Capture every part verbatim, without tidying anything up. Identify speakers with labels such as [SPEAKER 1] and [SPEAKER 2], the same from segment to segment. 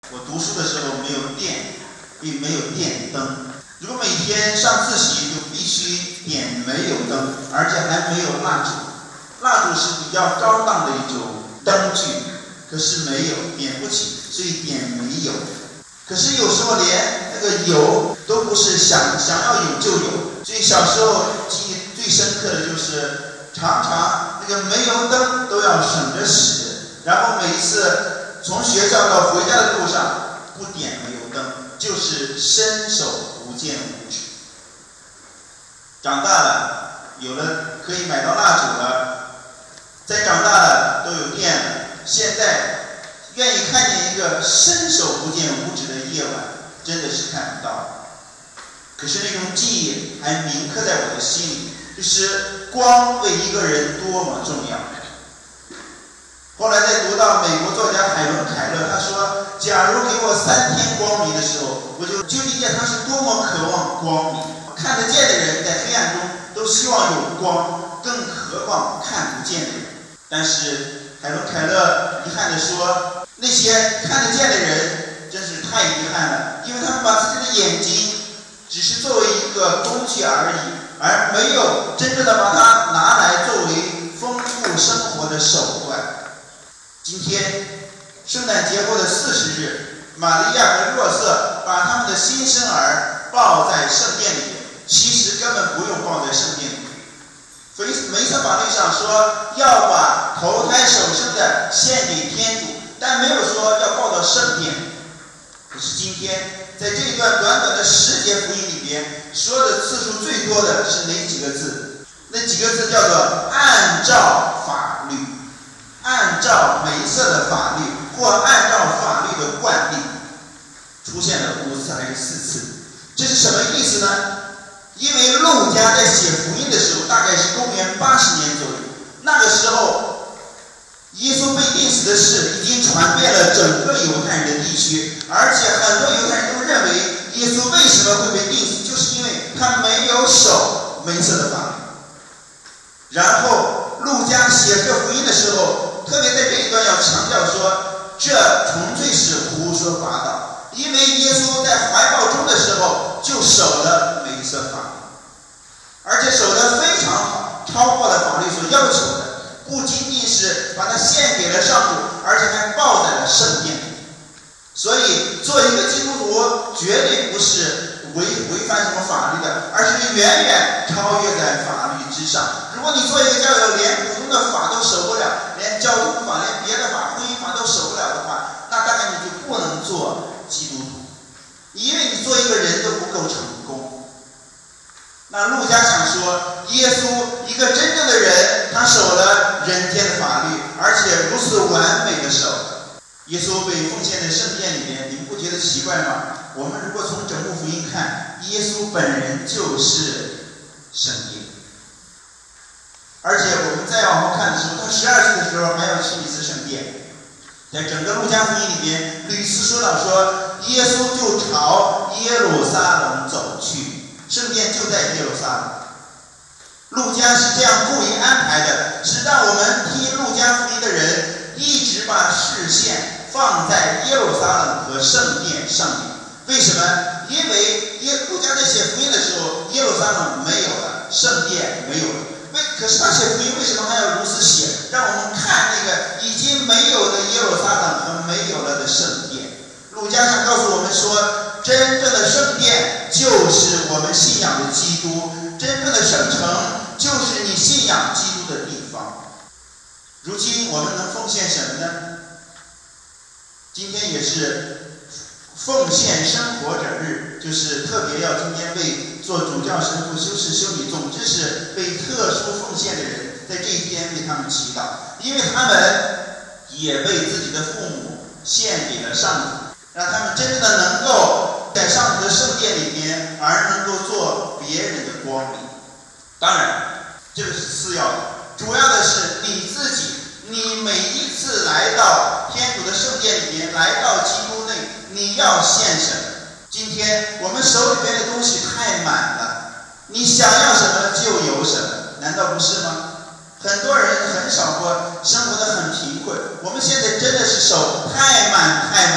[SPEAKER 1] 我读书的时候没有电，并没有电灯。如果每天上自习就必须点煤油灯，而且还没有蜡烛。蜡烛是比较高档的一种灯具，可是没有，点不起，所以点煤油。可是有时候连那个油都不是想想要有就有，所以小时候记忆最深刻的就是常常那个煤油灯都要省着使，然后每一次从学校到回家的路上不点煤油灯，就是伸手不见五指。长大了，有了可以买到蜡烛了，再长大了都有电了，现在愿意看见一个伸手不见五指的夜晚，真的是看不到。可是那种记忆还铭刻在我的心里，就是光为一个人多么重要。后来在读到美国作家海伦·凯勒，他说：“假如给我三天光明的时候，我就就理解他是多么渴望光明。看得见的人在黑暗中都希望有光，更何况看不见的人。”但是海伦·凯勒遗憾地说，那些看得见的人真是太遗憾了，因为他们把自己的眼睛只是作为一个工具而已，而没有真正的把它拿来作为丰富生活的手段。今天圣诞节后的四十日，玛利亚和若瑟把他们的新生儿抱在圣殿里，其实根本不用抱在圣殿里。梅瑟法律上说要把头胎首生的献给天主，但没有说要抱到圣殿。可是今天在这一段短短的十节福音里边，说的次数最多的是哪几个字？那几个字叫做按照法律，按照梅瑟的法律，或按照法律的惯例，出现了五次还是四次？这是什么意思呢？因为路加在写福音的时候，大概是公元八十年左右，那个时候耶稣被钉死的事已经传遍了整个犹太人的地区，而且很多犹太人都认为耶稣为什么会被钉死，就是因为他没有守梅瑟的法律。然后路加写这福音的时候，特别在这一段要强调说，这纯粹是胡说八道，因为耶稣在怀抱中的时候就守了梅瑟法律，而且守得非常好，超过了法律所要求的。不仅仅是把它献给了上主，而且还抱在了圣殿里。所以做一个基督徒绝对不是违违反什么法律的，而是远远超越在法律之上。如果你做一个教友连普通的法都守不了，连交通法连别的法婚姻法都守不了的话，那大概你就不能做基督徒，因为你做一个人都不够成功。那路加想说，耶稣一个真正的人，他守了人间的法律，而且如此完美的守。耶稣被奉献在圣殿里面，你们不觉得奇怪吗？我们如果从整部福音看，耶稣本人就是圣殿。而且我们再往后看的时候，他十二岁的时候还要去一次圣殿。在整个路加福音里边，屡次说到说，耶稣就朝耶路撒冷走去，圣殿就在耶路撒冷。路加是这样故意安排的，是让我们听路加福音的人一直把视线放在耶路撒冷和圣殿上面。为什么？因为耶路加在写福音的时候，耶路撒冷没有了，圣殿没有了。为可是他写福音为什么还要如此写？让我们看那个已经没有的耶路撒冷和没有了的圣殿。路加想告诉我们说，真正的圣殿就是我们信仰的基督，真正的圣城就是你信仰基督的地方。如今我们能奉献什么呢？今天也是奉献生活者日，就是特别要今天为做主教、神父、修士、修女，总之是为特殊奉献的人，在这一天为他们祈祷，因为他们也为自己的父母献给了上主，让他们真正的能够在上主的圣殿里边，而能够做别人的光明。当然，这个是次要的，主要的是你自己。你每一次来到天主的圣殿里面，来到基督内，你要献什么？今天我们手里边的东西太满了，你想要什么就有什么，难道不是吗？很多人很少过，生活的很贫困。我们现在真的是手太满太满了，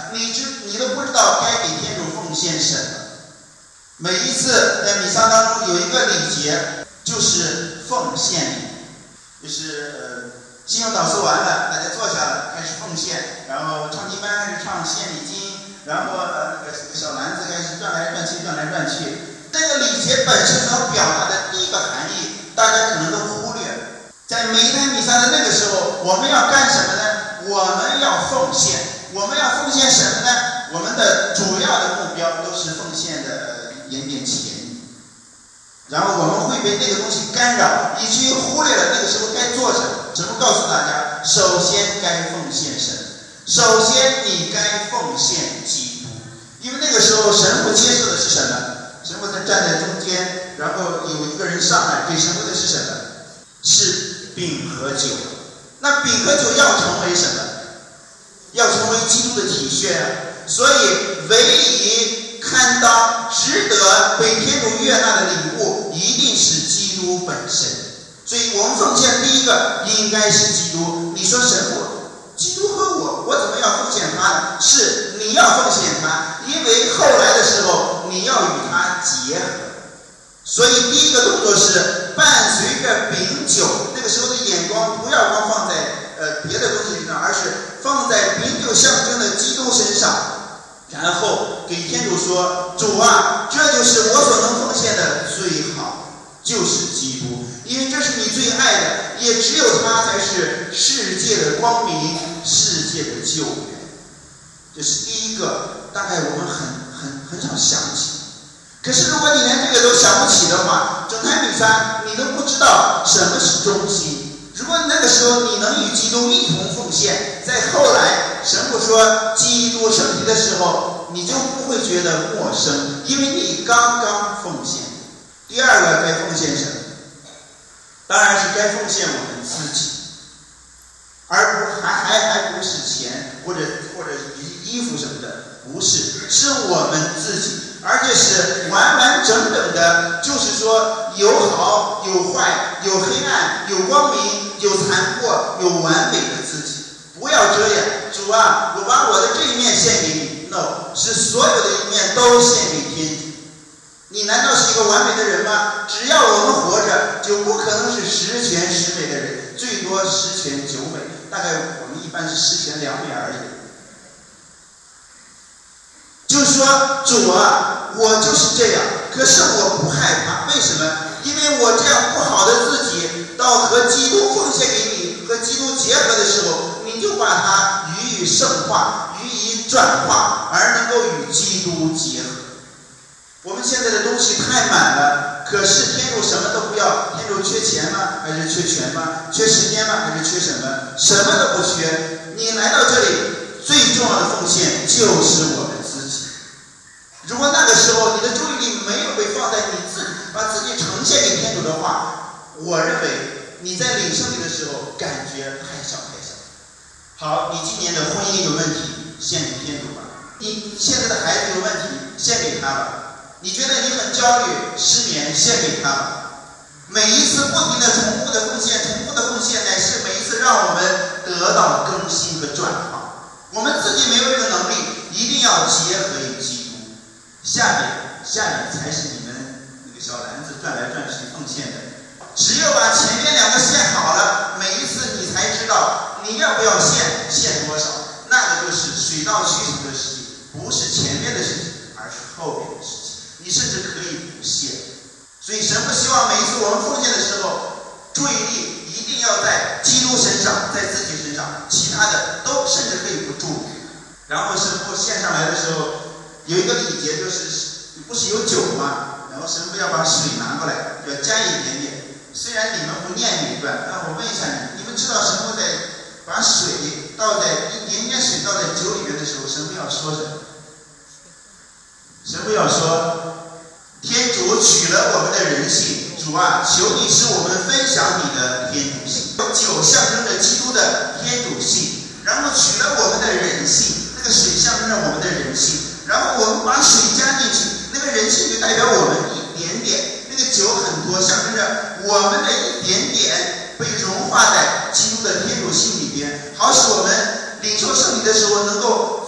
[SPEAKER 1] 你知你都不知道该给天主奉献什么。每一次在弥撒当中有一个礼节，就是奉献礼，就是呃信用祷词完了，大家坐下了开始奉献，然后唱经班开始唱献礼经，然后呃那个小篮子开始转来转去转来转去。这个礼节本身所表达的第一个含义，大家可能都忽略了。在每一台弥撒的那个时候，我们要干什么呢？我们要奉献。我们要奉献什么呢？我们的主要的目标都是奉献的一点点钱，然后我们会被那个东西干扰，以至于忽略了那个时候该做什么。神父告诉大家，首先该奉献神，首先你该奉献基督，因为那个时候神父接受的是什么？神父在站在中间，然后有一个人上来给神父的是什么？是饼和酒。那饼和酒要成为什么？要成为基督的体恤啊！所以唯一堪当值得被天主悦纳的礼物，一定是基督本身。所以我们奉献第一个应该是基督。你说神父，基督和我，我怎么要奉献他呢？是你要奉献他，因为后来的时候你要与他结合。所以第一个动作是伴随着饼酒，那个时候的眼光不要光放在呃别的东西上，而是放在饼酒象征的基督身上，然后给天主说：主啊，这就是我所能奉献的最好，就是基督，因为这是你最爱的，也只有他才是世界的光明，世界的救援。这是第一个，大概我们很很很少想起。可是如果你连这个都想不起的话，整台弥撒你都不知道什么是中心。如果那个时候你能与基督一同奉献，在后来神父说基督圣体的时候，你就不会觉得陌生，因为你刚刚奉献。第二个该奉献什么？当然是该奉献我们自己，而不还还还不是钱或者或者衣服什么的，不是，是我们自己。而且是完完整整的，就是说有好有坏，有黑暗有光明，有残破有完美的自己。不要这样，主啊，我把我的这一面献给你 ，no， 是所有的一面都献给天主。你难道是一个完美的人吗？只要我们活着，就不可能是十全十美的人，最多十全九美，大概我们一般是十全两美而已。就是说，主啊，我就是这样，可是我不害怕，为什么？因为我这样不好的自己，到和基督奉献给你，和基督结合的时候，你就把它予以圣化，予以转化，而能够与基督结合。我们现在的东西太满了，可是天主什么都不要。天主缺钱吗？还是缺权吗？缺时间吗？还是缺什么？什么都不缺。你来到这里，最重要的奉献就是我们自己。如果那个时候你的注意力没有被放在你自己，把自己呈现给天主的话，我认为你在领圣礼的时候感觉太少太少。好，你今年的婚姻有问题，献给天主吧。你现在的孩子有问题，献给他吧。你觉得你很焦虑、失眠，献给他吧。每一次不停的重复的奉献，重复的奉献，乃是每一次让我们得到更新和转化。我们自己没有这个能力，一定要结合于基督。下面，下面才是你们那个小篮子转来转去奉献的。只有把前面两个献好了，每一次你才知道你要不要献，献多少。那个就是水到渠成的事情，不是前面的事情，而是后面的事情。你甚至可以不献。所以神父希望每一次我们奉献的时候，注意力一定要在基督身上，在自己身上，其他的都甚至可以不注意。然后神父献上来的时候，有一个礼节，就是不是有酒吗？然后神父要把水拿过来，要沾一点点。虽然你们不念这一段，但我问一下你，你们知道神父在把水倒在一点点水倒在酒里面的时候，神父要说什么？神父要说，天主取了我们的人性，主啊，求你使我们分享你的天主性。酒象征着基督的天主性，然后取了我们的人性，那个水象征着我们的人性，然后我们把水加进去，那个人性就代表我们一点点，那个酒很多，象征着我们的一点点被融化在基督的天主性里边，好使我们领受圣礼的时候能够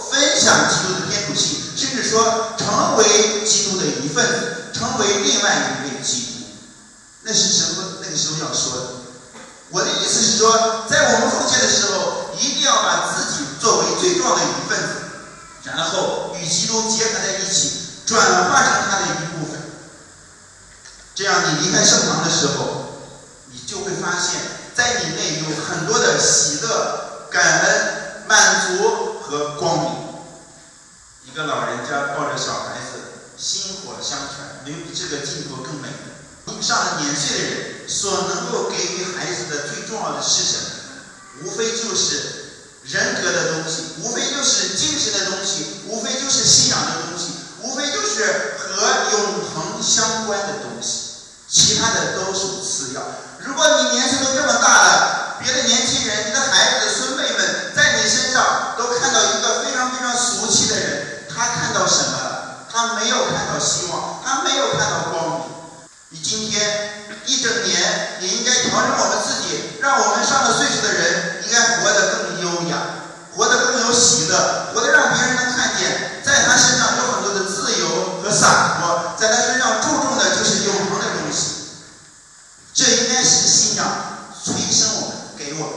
[SPEAKER 1] 分享基督的天主性，甚至说成为基督的一份子，成为另外一位基督。那是神那个时候要说的。我的意思是说，在我们奉献的时候，一定要把自己作为最重要的一份子，然后与基督结合在一起，转化成他的一部分。这样你离开圣堂的时候，你就会发现在你内有很多的喜乐、感恩、满足和光明。一个老人家抱着小孩子，薪火相传，没有比这个镜头更美的。上了年岁的人所能够给予孩子的最重要的是什么？无非就是人格的东西，无非就是精神的东西，无非就是信仰的东西，无非就是和永恒相关的东西，其他的都属次要。如果你年岁都这么大了，别的年轻人，你的孩子的孙辈们在你身上都看到一个非常非常俗气的人，他看到什么了？他没有看到希望，他没有看到光明。你今天一整年也应该调整我们自己，让我们上了岁数的人应该活得更优雅，活得更有喜乐，活得让别人能看见，在他身上有很多的自由和洒脱，在他身上注重的就是永恒的东西。这应该是信仰催生我们，给我们。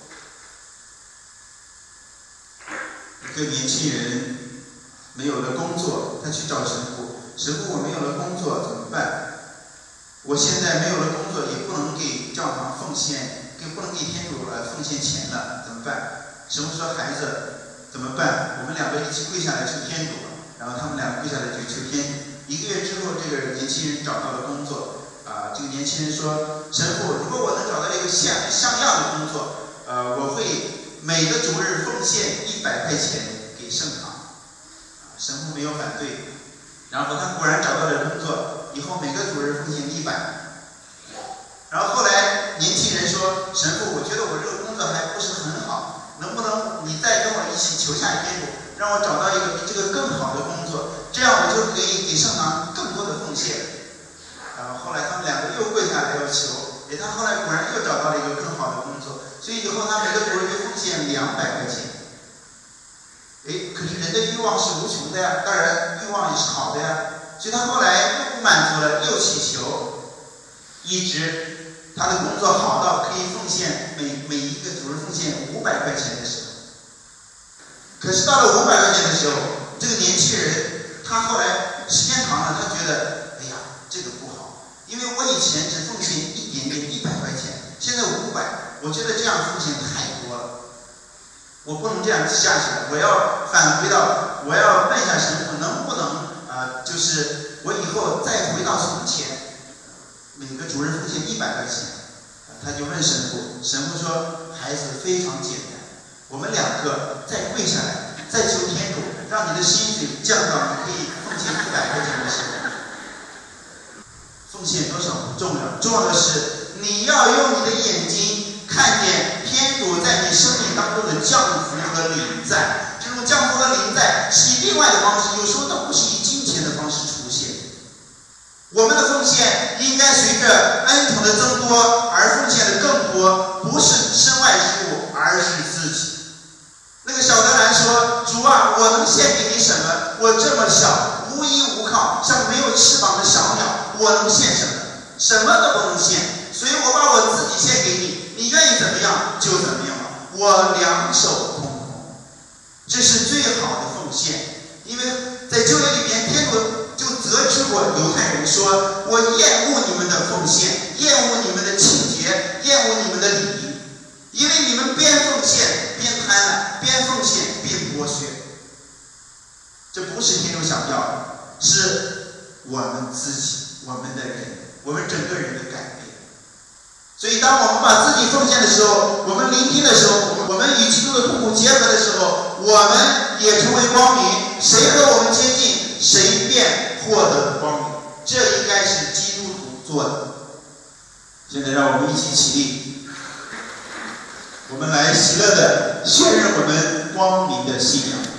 [SPEAKER 1] 一个年轻人没有了工作，他去找神父，神父，我没有了工作怎么办？我现在没有了工作，也不能给教堂奉献，给不能给天主呃奉献钱了，怎么办？神父说：“孩子，怎么办？我们两个一起跪下来求天主。”然后他们两个跪下来就求天主。一个月之后，这个年轻人找到了工作。啊、呃，这个年轻人说：“神父，如果我能找到一个像像样的工作，呃，我会每个主日奉献一百块钱给圣堂。”啊，神父没有反对。然后他果然找到了工作。以后每个主日奉献一百，然后后来年轻人说：“神父，我觉得我这个工作还不是很好，能不能你再跟我一起求下天主，让我找到一个比这个更好的工作，这样我就可以给圣堂更多的奉献。”然后后来他们两个又跪下来要求，哎，他后来果然又找到了一个更好的工作，所以以后他每个主日就奉献两百块钱。哎，可是人的欲望是无穷的呀，当然欲望也是好的呀。所以他后来又不满足了，又祈求，一直他的工作好到可以奉献每每一个主日奉献五百块钱的时候。可是到了五百块钱的时候，这个年轻人他后来时间长了，他觉得哎呀这个不好，因为我以前只奉献一点点一百块钱，现在五百，我觉得这样奉献太多了，我不能这样下去了，我要返回到，我要问一下神父能不能。啊，就是我以后再回到从前，每个主日奉献一百块钱，啊，他就问神父，神父说：“孩子非常简单，我们两个再跪下来，再求天主，让你的薪水降到你可以奉献一百块钱的时候。奉献多少不重要，重要的是你要用你的眼睛看见天主在你生命当中的降福和临在。这种降福和临在是以另外的方式，有时候它不是以金钱的方式出现。我们的奉献应该随着恩宠的增多而奉献的更多，不是身外之物，而是自己。那个小德兰说：“主啊，我能献给你什么？我这么小，无依无靠，像没有翅膀的小鸟，我能献什么？什么都不能献。所以我把我自己献给你，你愿意怎么样就怎么样吧。我两手空空。”这是最好的奉献，因为在旧约里面，天主就责知过犹太人说：“我厌恶你们的奉献，厌恶你们的清洁，厌恶你们的礼仪，因为你们边奉献边贪婪，边奉献边剥削。”这不是天主想要的，是我们自己，我们的人，我们整个人的改变。所以当我们把自己奉献的时候，我们聆听的时候，我们与基督的痛苦结合的时候，我们也成为光明。谁和我们接近，谁便获得光明。这应该是基督徒做的。现在让我们一起起立，我们来喜乐地宣认我们光明的信仰。